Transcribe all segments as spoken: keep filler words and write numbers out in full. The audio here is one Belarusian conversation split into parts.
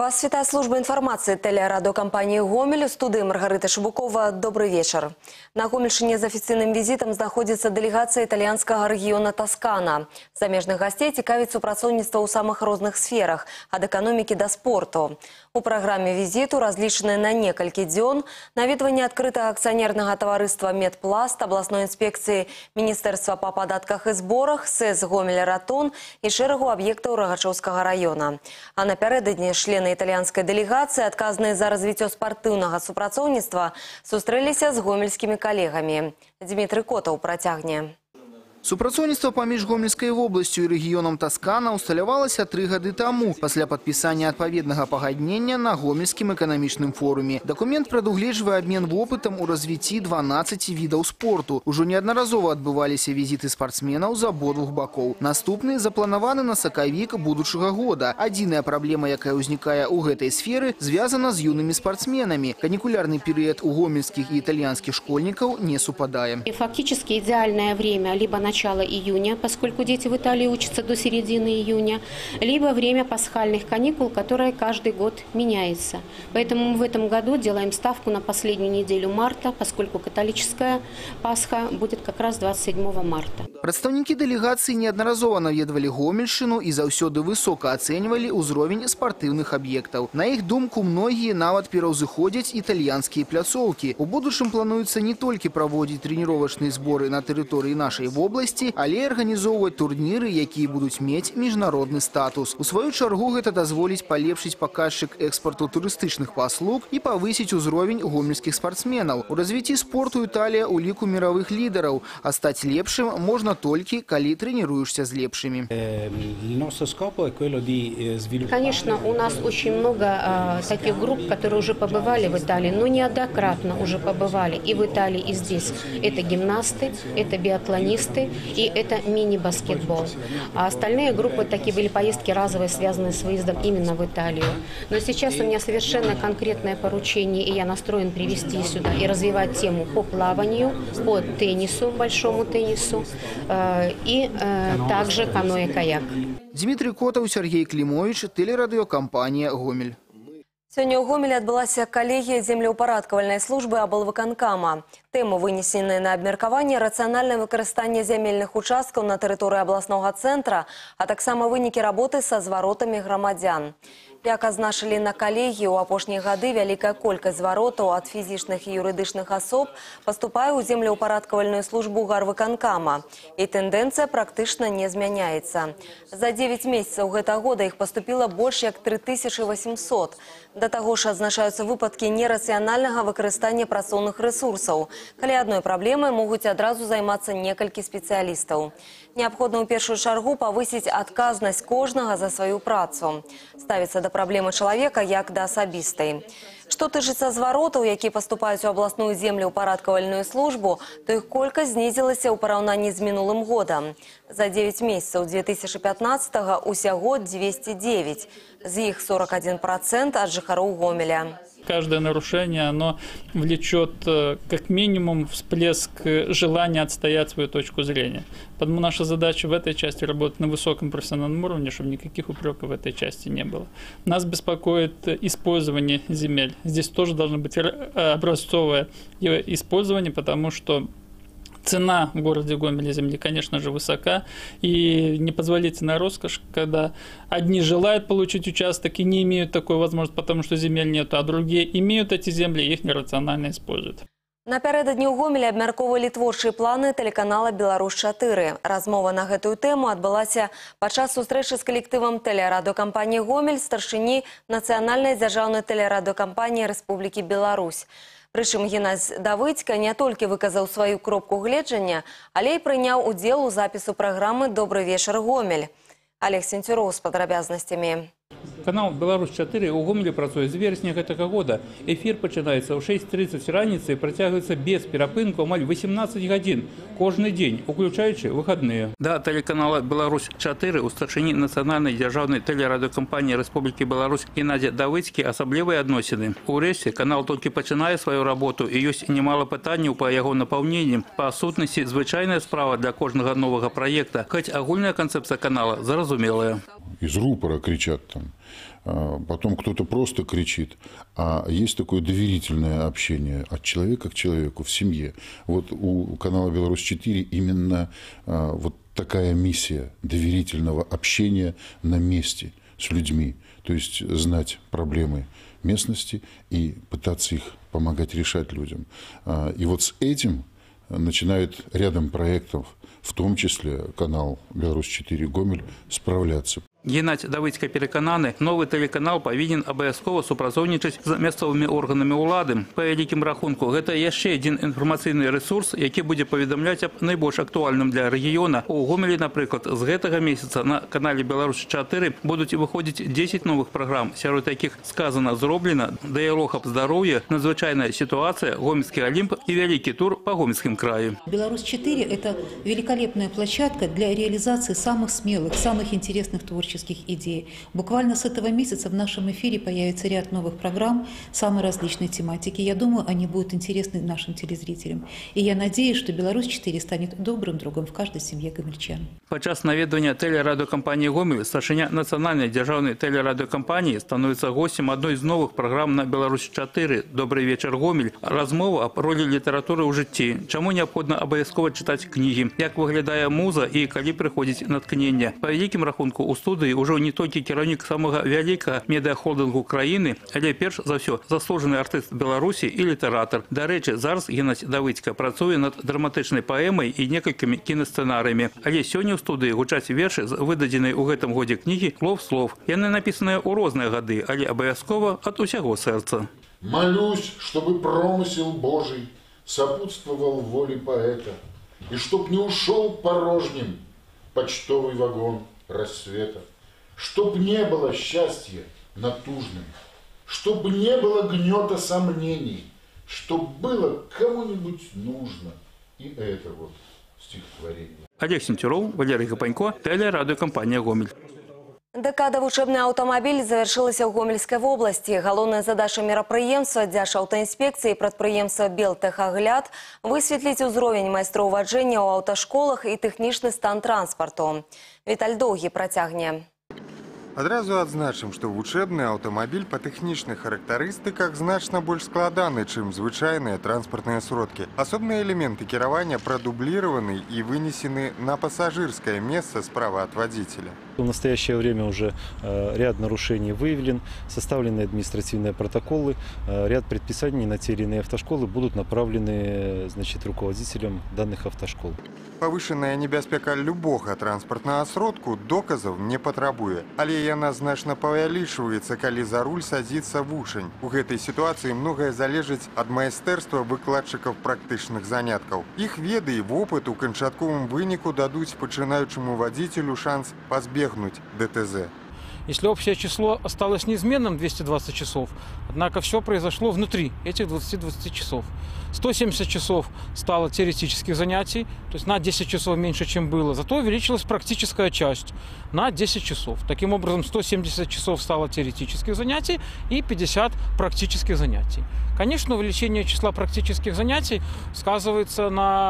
Вас вітає служба інформації телерадіокомпанії «Гомель». У студії Маргарита Шибукова. Добрый вечер. На Гомельщине з офіційним візитом знаходиться делегація італьянського регіону Тоскана. Замежных гостей цікавить супрацоўніцтва ў самых розных сферах, ад эканомікі да спорту. У праграме візіту разлічаны на некалькі дзён наведванне адкрытага акцыянернага таварыства «Медпласт», абласной інспекцыі Міністэрства па падатках і зборах, сэс «Гомель-Ратон» і шэрагу аб'ектаў Рагачоўскага района. А напярэдадні члены італьянскай дэлегацыі, адказныя за развіццё спартыўнага супрацоўніцтва, сустрэліся з гомельскімі калегамі. Дмітрий Котаў працягне. Супрацоўніцтва паміж Гомельскай вобласцю і рэгіёнам Тоскана усталявалася тры гады таму, пасля падпісання адпаведнага пагаднення на Гомельскім эканамічным форуме. Дакумент прадугледжвае абмен вопытам у развіцці дванаццаці відаў спорту. Ужо неаднаразова адбываліся візіты спартсменаў з абодвух бакоў. Наступны запланаваны на сакавік будучага года. Адзіная праблема, якая ўзнікае ў гэтай сферы, звязана з юнымі спартсменамі. Канікулярны перыяд у гомельскіх і італьянскіх школьнікаў не супадае. Фактически идеальное время либо на начало июня, поскольку дети в Италии учатся до середины июня, либо время пасхальных каникул, которое каждый год меняется. Поэтому мы в этом году делаем ставку на последнюю неделю марта, поскольку католическая Пасха будет как раз двадцать седьмого марта. Прадстаўнікі дэлегацыі неаднаразова наведвалі Гомельшчыну і заўсёды высока ацэньвалі ўзровень спартыўных аб'ектаў. На іх думку, многія нават пераўзыходзяць італьянскія пляцоўкі. У будучым плануецца не толькі праводзіць трэніровачныя зборы на тэрыторыі нашай вобласці, але і арганізоўваць турніры, якія будуць мець міжнародны статус. У сваю чаргу гэта дазволіць палепшыць паказчык экспарту турыстычных паслуг і павысіць узровень гомельскіх спартсменаў. У развіцці спорту Італія ў ліку мировых лідараў, а стаць лепшым можна толькі, калі тренируешься с лепшими. Конечно, у нас очень много э, таких групп, которые уже побывали в Италии, но неоднократно уже побывали и в Италии, и здесь. Это гимнасты, это биатлонисты и это мини-баскетбол. А остальные группы такие были поездки разовые, связанные с выездом именно в Италию. Но сейчас у меня совершенно конкретное поручение, и я настроен привести сюда и развивать тему по плаванию, по теннису, большому теннису, и э, также каноэ-каяк. Дмитрий Котаў, Сергей Климович, телерадиокомпания «Гомель». Сёння ў Гомелі адбылася калегія землеўпарадкавальнай службы аблвыканкама. Тэмы вынесены на абмеркаванне рацыянальнае выкарыстанне зямельных участкаў на тэрыторыі абласнога цэнтра, а таксама вынікі работы са зваротамі грамадзян. Як азначылі на калегіі, у апошнія гады вялікая колькасць зваротаў ад фізічных і юрыдычных асоб паступае ў землеўпарадкавальную службу гарвыканкама. І тэндэнцыя практычна не змяняецца. За дзевяць месяцаў гэтага года іх паступіла больш як тры тысячы васемсот. Да таго ж адзначаюцца выпадкі нерацыянальнага выкарыстання працоўных рэсурсаў, калі адной праблемай могуць адразу займацца некалькі спецыялістаў. Неабходна ў першую чаргу павысіць адказнасць кожнага за сваю працу. Ставіцца да праблемы чалавека як да асабістай. Што тычыцца зваротаў, якія паступаюць у абласную землеўпарадкавальную службу, то іх колькасць знізілася ў параўнанні з минулым годам. За девять месяцаў две тысячи пятнадцатого усяго двести девять. З іх сорок один процент ад жыхароў Гомеля. Каждое нарушение, оно влечет как минимум всплеск желания отстоять свою точку зрения. Поэтому наша задача в этой части работать на высоком профессиональном уровне, чтобы никаких упреков в этой части не было. Нас беспокоит использование земель. Здесь тоже должно быть образцовое использование, потому что цена в городе Гомеле земли, конечно же, высока, и непозволительная роскошь, когда одни желают получить участок и не имеют такой возможности, потому что земель нет, а другие имеют эти земли и их нерационально используют. Напярэдадні ў Гомелі абмяркоўвалі творчыя планы тэлеканала «Беларусь чатыры». Размова на гэтую тэму адбылася падчас сустрэчы з калектывам тэлерадыёкампаніі «Гомель» старшыні Нацыянальнай дзяржаўнай тэлерадыёкампаніі Рэспублікі Беларусь. Прычым Геннадзь Давыдзька не толькі выказаў сваю кропку гледжання, але і прыняў удзел у запісу праграмы «Добрый вечер, Гомель». Олег Сенцюроў з падрабязнасцямі. Канал «Беларусь чатыры ў Гомелі працуе з верасня гэтага года. Эфір пачынаецца ў шэсць трыццаць раніцы і працягваецца без перапынку амаль восемнадцаць гадзін кожны дзень, уключаючы выхадныя. Да тэлеканала «Беларусь чатыры» у старшыні Нацыянальнай дзяржаўнай тэлерадыёкампаніі Рэспублікі Беларусь Геннадзя Давыдзькі асаблівыя адносіны. Урэшце канал толькі пачынае сваю работу і ёсць немало пытанняў па яго напаўненні. Па сутнасці звычайная справа для кожнага новага праекта, хоць агульная канцэпцыя канала зразумелая. Из рупора кричат там. потом кто-то просто кричит, а есть такое доверительное общение от человека к человеку в семье. Вот у канала «Беларусь-четыре» именно вот такая миссия доверительного общения на месте с людьми, то есть знать проблемы местности и пытаться их помогать решать людям. И вот с этим начинает рядом проектов, в том числе канал «Беларусь-четыре Гомель», справляться. Геннадий Давыдька перекананы, новый телеканал повинен обов'язково супрацоўнічаць з мясцовымі органамі ўлады. Па вялікім рахунку, гэта яшчэ адзін інфармацыйны ресурс, які будзе паведамляць аб найбольш актуальным для рэгіёна. У Гомелі, напрыклад, з гэтага месяца на канале «Беларусь-четыре» будуць выходзіць дзесяць новых праграм. Сярод якіх сказана, зроблена, дыялог аб здароўі, надзвычайная ситуация, гомельский Олимп и великий тур по Гомельским краю. «Беларусь-четыре» – это великолепная площадка для реализации самых смелых, самых интересных творческих идей. Буквально с этого месяца в нашем эфире появится ряд новых программ самой различной тематики. Я думаю, они будут интересны нашим телезрителям. И я надеюсь, что «Беларусь-четыре» станет добрым другом в каждой семье гомельчан. Падчас наведвання тэлерадыёкампаніі «Гомель» старшыня нацыянальнай дзяржаўнай тэлерадыёкампаніі становіцца гостем одной из новых программ на «Беларусь-четыре» «Добрый вечер, Гомель». Размова об роли литературы ў жыцці, чаму необходимо абавязкова читать книги, як выглядае муза и калі прыходзіць наткнення. По великим рахунку у студии уже не толькі кіраўнік самого вялікага медыахолдынгу краіны, але перш за ўсё заслужаны артыст Беларусі і літаратар. Дарэчы, зараз Геннадзь Давыдька працуе над драматычнай паэмай і некалькімі кінасцэнарыямі. Але сёння ў студыі гучаць вершы з выдадзенай у гэтым годзе кнігі «Лов слов». Яны напісаныя ў розныя гады, але абавязкова ад усяго сэрца. Молюсь, чтобы промысел Божий сопутствовал воле поэта, и чтоб не ушел порожним почтовый вагон рассвета, чтоб не было счастья натужным, чтоб не было гнета сомнений, чтоб было кому-нибудь нужно. И это вот стихотворение. Олег Сентюров, Валерий Гапанько, телерадиокомпания «Гомель». Дэкада вучэбны аўтамабіль завяршылася ў Гомельскай вобласці. Галоўная задача мерапрыемства дзяржаўтаінспекцыі і прадпрыемства «Белтэхагляд» высветліць узровень майстроў ваджэння ў аўташколах і тэхнічны стан транспарту. Віталь Доўгі працягне. Адразу адзначым, што вучэбны аўтамабіль па тэхнічных характарыстыках значна больш складаны, чым звычайныя транспартныя сродкі. Асобныя элементы кіравання прадубліраваны і вынесены на пассажирское место справа от водителя. В настоящее время уже э, ряд нарушений выявлен, составлены административные протоколы, э, ряд предписаний на те или иные автошколы будут направлены, значит, руководителям данных автошкол. Павышаная небяспека любога транспартнага сродку доказаў не патрабуе, але яна значна павялічваецца, калі за руль садзіцца вучань. У гэтай сітуацыі многае залежыць ад майстэрства выкладчыкаў практычных заняткаў. Іх веды і вопыт у канчатковым выніку дадуць пачынаючаму вадзіцелю шанс пазбегнуць ДТЗ. Если общее число осталось неизменным двести двадцать часов, однако все произошло внутри этих двадцати двадцати часов. сто семьдесят часов стало теоретических занятий, то есть на десять часов меньше, чем было. Зато увеличилась практическая часть на десять часов. Таким образом, сто семьдесят часов стало теоретических занятий и пятьдесят практических занятий. Конечно, увеличение числа практических занятий сказывается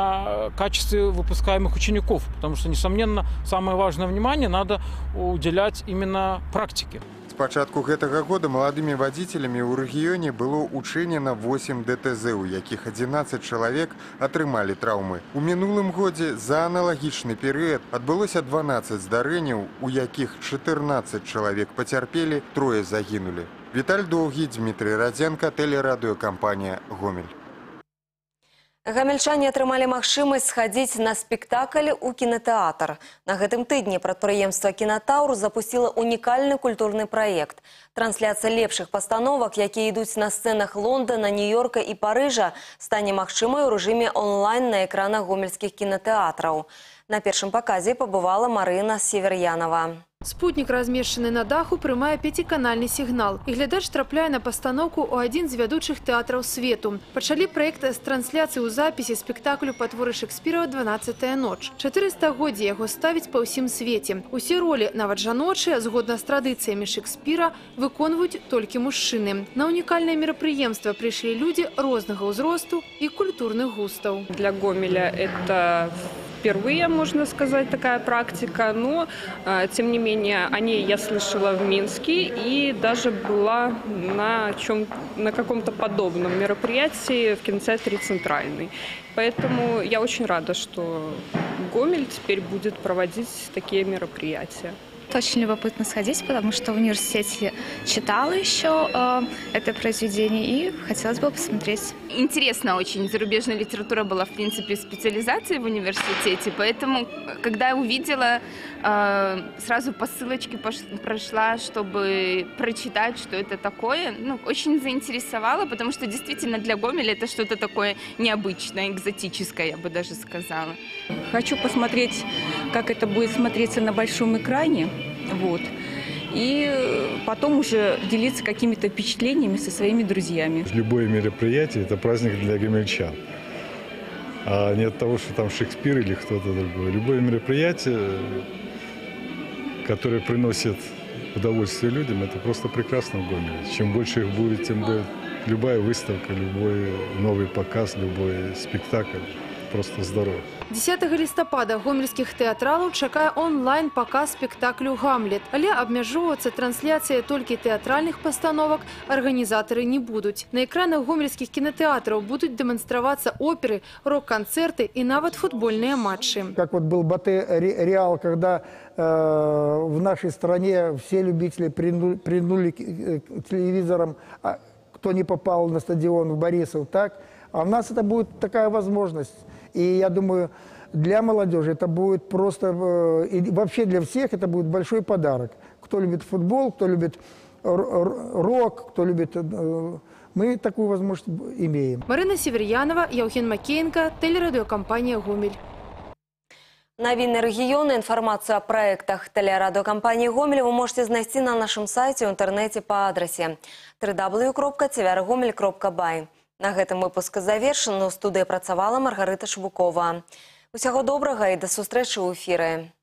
на качестве выпускаемых учеников, потому что, несомненно, самое важное внимание надо уделять именно практике. С пачатку гэтага года маладымі вадзіцелямі ў рэгіёне было учынена восемь ДТЗ, у якіх адзінаццаць чалавек атрымалі траўмы. У мінулым годзе за аналагічны перыяд адбылося дванаццаць здарэнняў, у якіх чатырнаццаць чалавек пацярпелі, трое загінулі. Віталь Доўгі, Дмітрий Радзенко, тэлерадыёкампанія «Гомель». Гамельчане атрымалі магчымасць схадзіць на спектакль у кінатэатр. На гэтым тыдні прадпрыемства «Кінатаўр» запусціла унікальны культурны праект. Трансляцыя лепшых пастановак, якія ідуць на сцэнах Лондона, Нью-Йорка і Парыжа, стане магчымай у рэжыме онлайн на экранах гомельскіх кінатэатраў. На першым паказе пабывала Марына Север'янова. Спутник, размешчаны на даху, прымае пяціканальны сігнал. І глядач трапляе на пастаноўку ў адзін з вядучых тэатраў свету. Пачалі праект з трансляцыі ў запісе спектаклю па творы Шекспіра «дванаццатая ноч». чатыры стагоддзі яго ставяць па ўсім свеце. Усе ролі, нават жаночыя, згодна з традыцыямі Шекспіра, выконваюць толькі мужчыны. На унікальнае мерапрыемства прыйшлі людзі рознага ўзросту і культурных густаў. Для Гомеля это впервые, можно сказать, такая практика, но, тем не менее, о ней я слышала в Минске и даже была на, чем, на каком-то подобном мероприятии в кинотеатре «Центральный». Поэтому я очень рада, что Гомель теперь будет проводить такие мероприятия. Очень любопытно сходить, потому что в университете читала еще э, это произведение и хотелось бы посмотреть. Интересно очень. Зарубежная литература была, в принципе, специализацией в университете, поэтому, когда я увидела, э, сразу по ссылочке прошла, чтобы прочитать, что это такое. Ну, очень заинтересовало, потому что действительно для Гомеля это что-то такое необычное, экзотическое, я бы даже сказала. Хочу посмотреть, как это будет смотреться на большом экране. Вот. И потом уже делиться какими-то впечатлениями со своими друзьями. Любое мероприятие – это праздник для гомельчан. А не от того, что там Шекспир или кто-то другой. Любое мероприятие, которое приносит удовольствие людям, это просто прекрасно в Гомеле. Чем больше их будет, тем будет любая выставка, любой новый показ, любой спектакль. Просто здорово. десятага лістапада гомельскіх тэатралаў чакае онлайн-паказ спектаклю «Гамлет». Але абмяжоўвацца трансляцыяй толькі тэатральных пастановак арганізатары не будуць. На экранах гомельскіх кінотэатраў будуць дэманстравацца оперы, рок-канцэрты и нават футбольные матчи. Как вот был Батэ Реал, когда э, в нашей стране все любители принули, принули к телевизорам, а кто не попал на стадион в Борисов, так? А у нас это будет такая возможность. И я думаю, для молодежи это будет просто, и вообще для всех это будет большой подарок. Кто любит футбол, кто любит рок, кто любит... Мы такую возможность имеем. Марина Северьянова, Евген Макеенко, телерадиокомпания «Гомель». Новинные регионы, информацию о проектах телерадиокомпании «Гомель» вы можете найти на нашем сайте в интернете по адресе дабл ю дабл ю дабл ю крапка ти ви ар гомель крапка бай. На гэтым выпуск завершен. У студыі працавала Маргарыта Швукова. Усяго добрага і да сустрэчы ў эфіры.